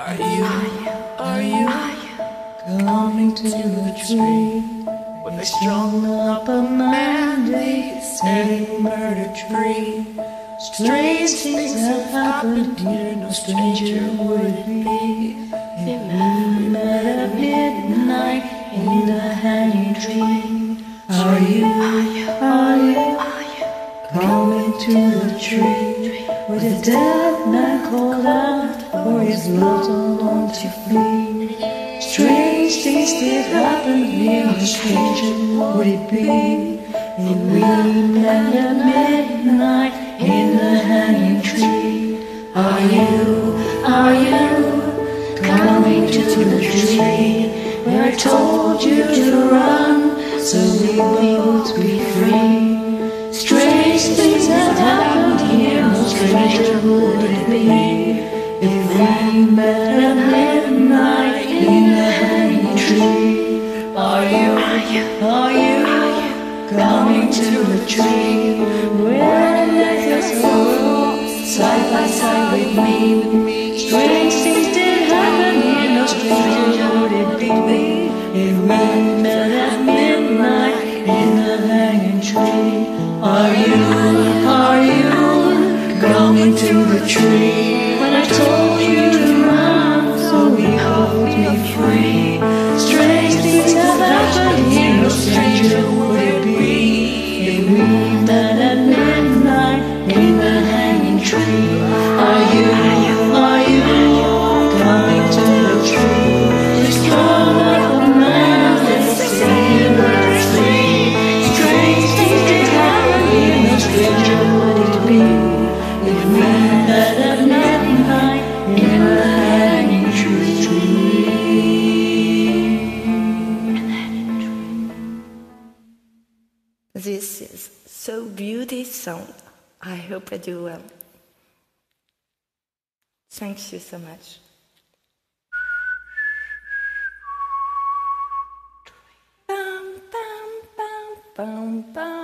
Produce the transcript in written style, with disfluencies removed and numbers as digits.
Are you coming to the tree with a strong upper mandate, a murder tree? Strange things have happened here, no stranger would it be if we met at midnight in the hanging tree. Are you coming to the tree with a dead man called out for his loved one to flee? Strange things did happen here, no stranger would it be if we met at midnight in the hanging tree. Are you coming to the tree where I told you to run so we both be free? Strange things have happened here, no stranger would it be if we met at midnight in the hanging tree. Are you coming to the tree where the legs are side by side with me? Strange things did happen here, no stranger would it be if we met at midnight in the hanging tree. Are you coming to the tree when I told you to run so we both be free? Strange things have happened here, no stranger would it be if we met at midnight in the hanging tree. Are you coming to the tree? Just strong like a man that's singing the tree. Strange things did happen here, no stranger would it be if we met at midnight in the hanging tree. This is so beautiful sound. I hope I do well. Thank you so much. Bum, bum, bum, bum, bum.